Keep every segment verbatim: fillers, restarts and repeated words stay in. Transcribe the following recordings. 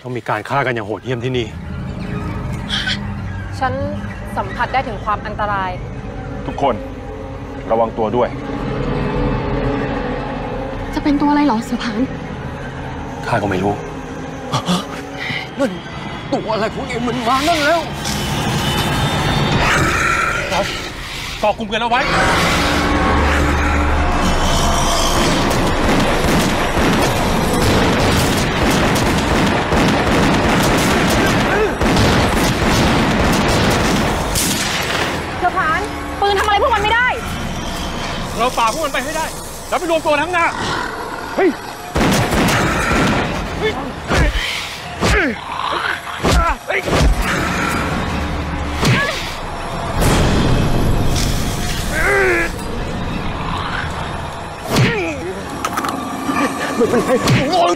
ต้องมีการฆ่ากันอย่างโหดเหี้ยมที่นี่ฉันสัมผัสได้ถึงความอันตรายทุกคนระวังตัวด้วยจะเป็นตัวอะไรหรอเสือผานข้าก็ไม่รู้นั่นตัวอะไรของเอ็มมันมานั่นแล้วเราต่อกลุ่มกันเอาไว้เสือผานปืนทำอะไรพวกมันไม่ได้เราป่าพวกมันไปให้ได้แล้วไปรวมตัวทั้งหน้าเฮ้ยเฮ้ยเฮ้ยเฮ้ยไม่เป็นไรโอ้ย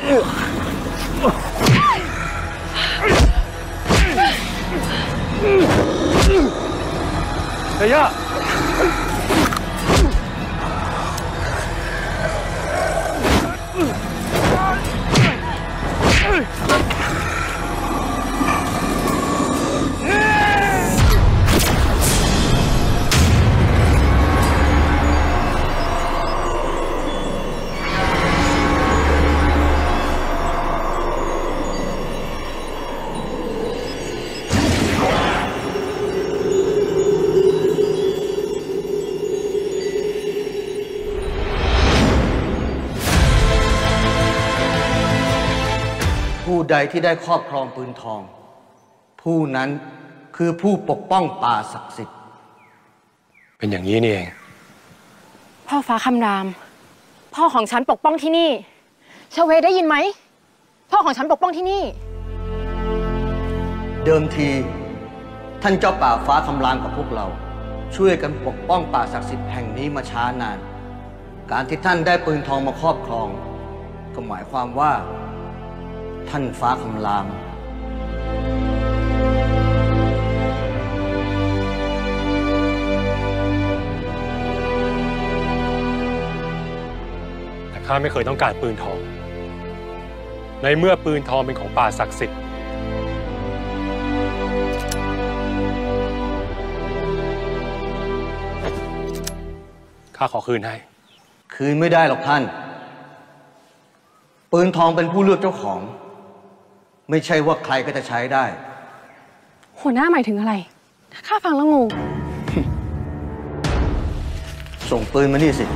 เฮียผู้ใดที่ได้ครอบครองปืนทองผู้นั้นคือผู้ปกป้องป่าศักดิ์สิทธิ์เป็นอย่างนี้นี่เองพ่อฟ้าคำรามพ่อของฉันปกป้องที่นี่ชเวได้ยินไหมพ่อของฉันปกป้องที่นี่เดิมทีท่านเจ้าป่าฟ้าคำรามกับพวกเราช่วยกันปกป้องป่าศักดิ์สิทธิ์แห่งนี้มาช้านานการที่ท่านได้ปืนทองมาครอบครองก็หมายความว่าท่านฟ้าคำรามแต่ข้าไม่เคยต้องการปืนทองในเมื่อปืนทองเป็นของป่าศักดิ์สิทธิ์ข้าขอคืนให้คืนไม่ได้หรอกท่านปืนทองเป็นผู้เลือกเจ้าของไม่ใช่ว่าใครก็จะใช้ได้หัวหน้าหมายถึงอะไรข้าฟังแล้วงงส่งปืนมานี่สิ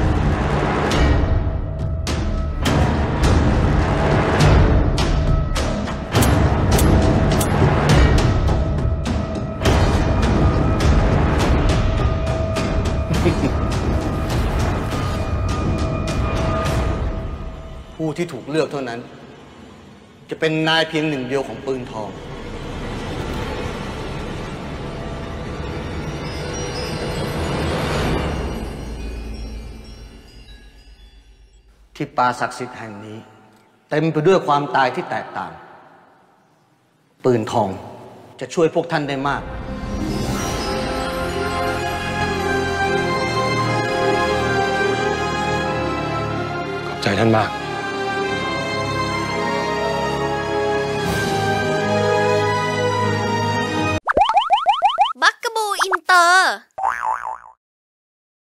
ผู้ที่ถูกเลือกเท่านั้นจะเป็นนายเพียงหนึ่งเดียวของปืนทองที่ป่าศักดิ์สิทธิ์แห่งนี้เต็มไปด้วยความตายที่แตกต่างปืนทองจะช่วยพวกท่านได้มากขอบใจท่านมาก